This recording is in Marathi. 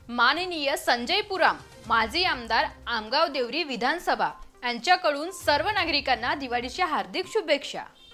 माननीय संजय पुराम, माजी आमदार, आमगाव देवरी विधानसभा यांच्याकडून सर्व नागरिकांना दिवाळीच्या हार्दिक शुभेच्छा।